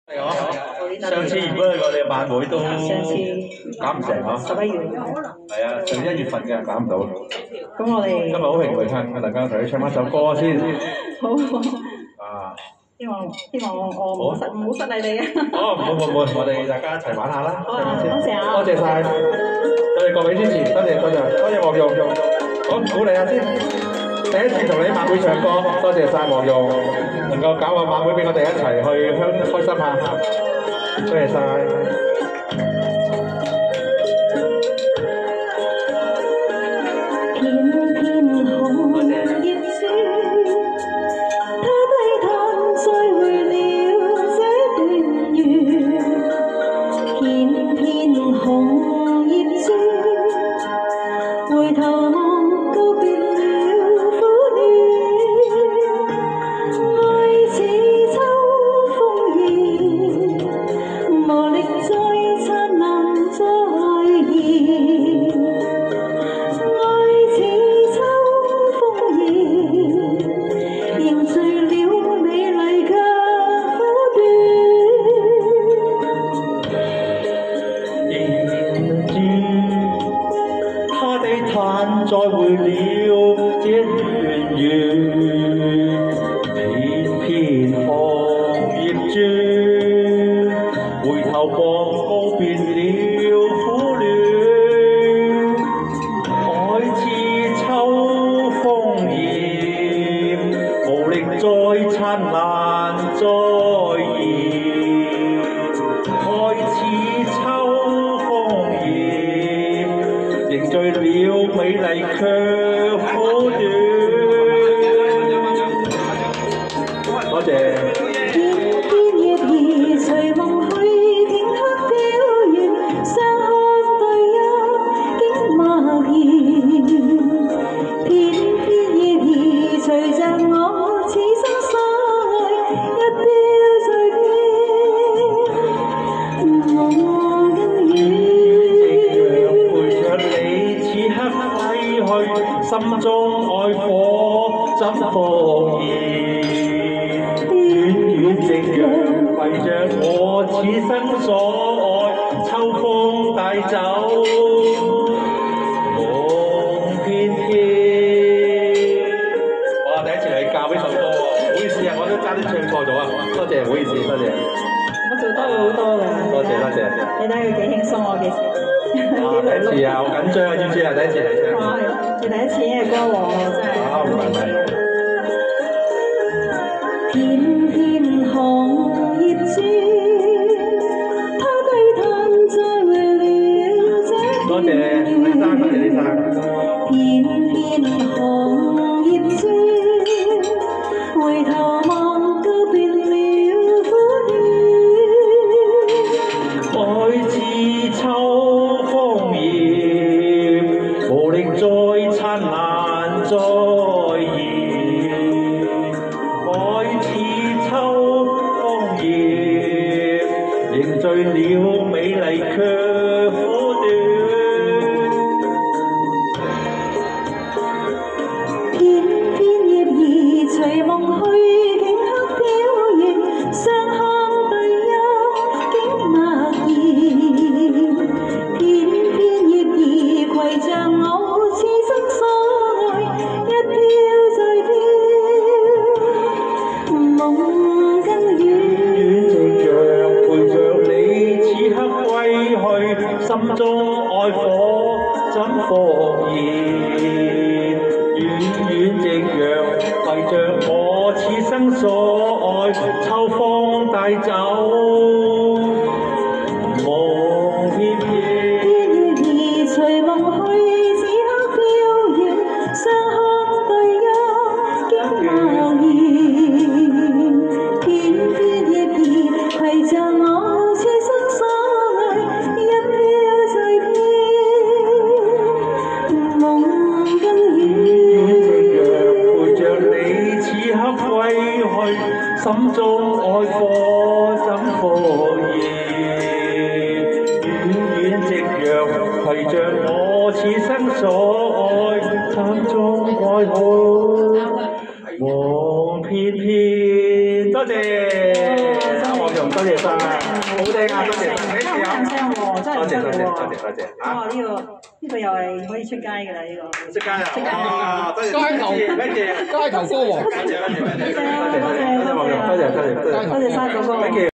係啊，上次如果我哋晚會都搞唔成嗬。 11月。 係啊，上1月份嘅搞唔到。 咁我哋今日好榮幸啊！大家同你唱翻首歌先。 好。 啊！ 希望我唔好失禮你啊！ 哦，唔會，我哋大家一齊玩下啦，唱下先。 多謝啊！ 多謝晒，多謝各位支持，多謝黃蓉，好鼓勵下先。第一次同你晚會唱歌，多謝晒黃蓉，能夠搞個晚會俾我哋一齊去開心下，多謝晒。再會了這圓圓，片片紅葉轉，回頭望告別了苦戀，海似秋風葉，無力再燦爛再現，海似秋風葉，凝聚了美麗卻苦短。多謝。心中愛火怎復燃？遠遠夕陽圍着我此生所愛，秋風帶走夢翩翩。哇！第一次嚟教呢首歌喎，唔好意思啊，我都差啲唱錯咗啊！多謝，唔好意思，多謝。 我做多會好多㗎。 多謝。 你睇佢幾輕鬆我幾時？ 第一次啊，好緊張啊，知唔知啊？第一次嚟唱。 你第一次嘅歌王喎，真係。 唔係。 片片紅葉轉，他低嘆再會了這。 多謝李生，多謝李生。 片片紅葉轉，回頭望告別了苦戀， 海似秋風葉，無力再燦爛再現，海似秋風葉，凝聚了美麗卻苦短。 片片葉兒隨夢去，頃刻飄遠，相看對泣竟默然。片片葉兒攜着我此生所愛，一飄再飄，夢更遠。 遠夕陽陪着你此刻歸去，心中愛火怎復燃？遠夕陽圍着我此生所愛，秋風帶走夢翩翩。 片葉兒隨夢去，此刻飄遠，相看對泣竟默然。片片葉兒攜着我此生所愛，一飄再飄，夢更遠。 此刻歸去，心中愛火怎復燃？遠夕陽攜着我此生所愛，心中愛好夢翩翩。多謝，黃蓉，多謝晒。 好聽啊！多謝， 真係好靚聲喎，真係唔得嘅喎。 多謝。 哇！呢個又係可以出街㗎啦，呢個。 出街啊！多謝。 街頭歌王。 多謝晒哥哥。